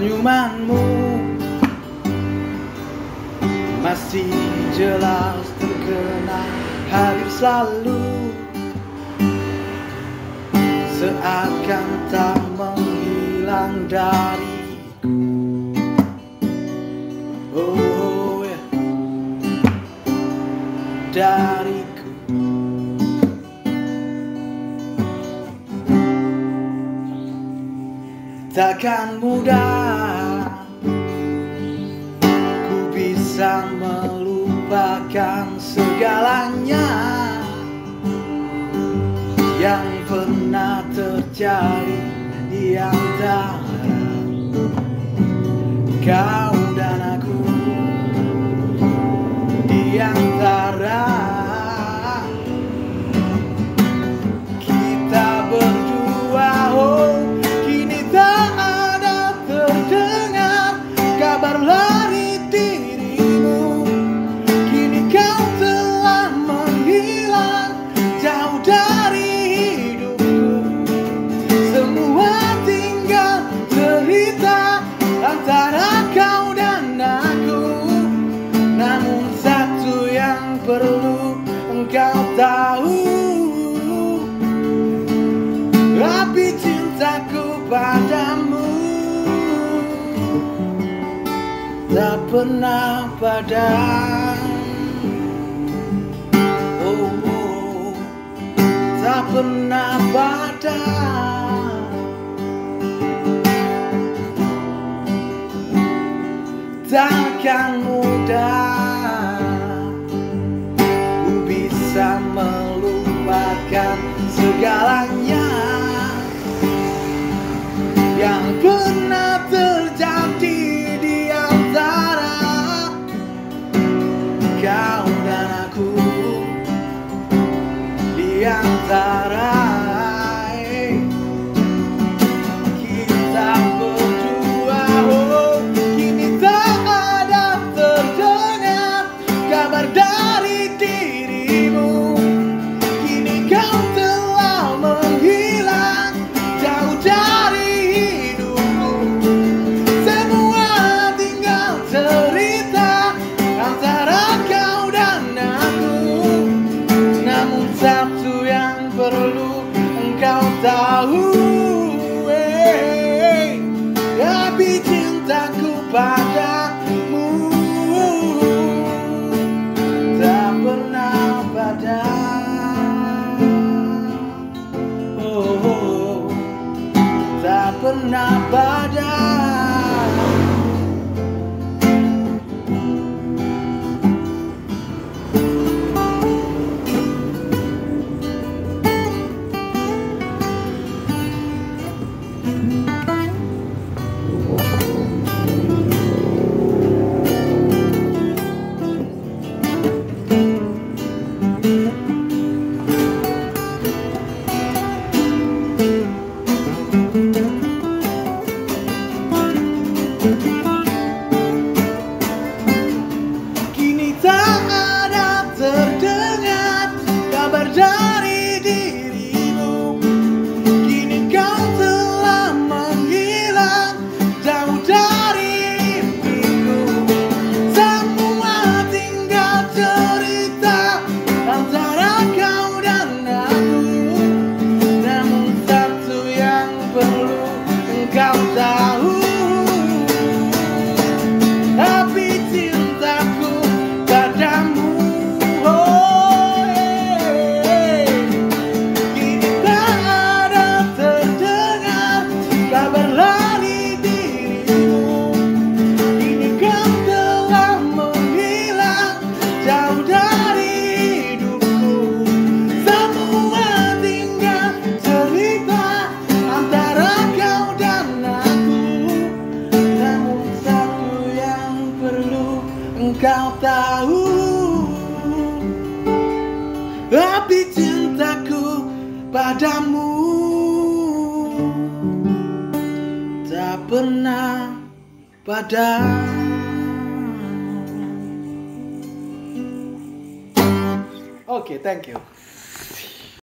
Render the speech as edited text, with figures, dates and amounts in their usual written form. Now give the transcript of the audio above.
Senyumanmu masih jelas terkenang, hadir selalu, seakan tak menghilang dariku. Oh ya, dariku. Takkan mudah ku bisa melupakan segalanya yang pernah terjadi di antara kau dan aku, di antara kita berdua. Oh, kini tak ada terdengar kabar dari dirimu. Kini kau telah menghilang jauh dari hidupku. Semua tinggal cerita antara kau dan aku. Namun satu yang perlu engkau tahu, api cintaku padamu tak pernah padam. Oh, oh, tak pernah padam. Takkan mudah ku bisa melupakan segalanya yang pernah terjadi di antara kau dan aku, di antara kita berdua. Oh, kini tak ada terdengar kabar dari dirimu. Kini kau telah menghilang jauh dari hidupku. Semua tinggal cerita antara kau dan aku. Namun satu yang perlu engkau tahu, api cintaku padamu tak pernah padam. Oh, oh, tak pernah padam. Kini tak ada terdengar kabar dari dirimu. Kini kau telah menghilang jauh dari mimpiku. Semua tinggal cerita antara kau dan aku. Namun satu yang perlu engkau tahu, api cintaku padamu. Oh, kini tak ada terdengar kabar dari dirimu. Kini kau telah menghilang jauh dari hidupku. Semua tinggal cerita antara kau dan aku. Namun satu yang perlu engkau tahu, api cintaku padamu tak pernah padam. Oke, thank you.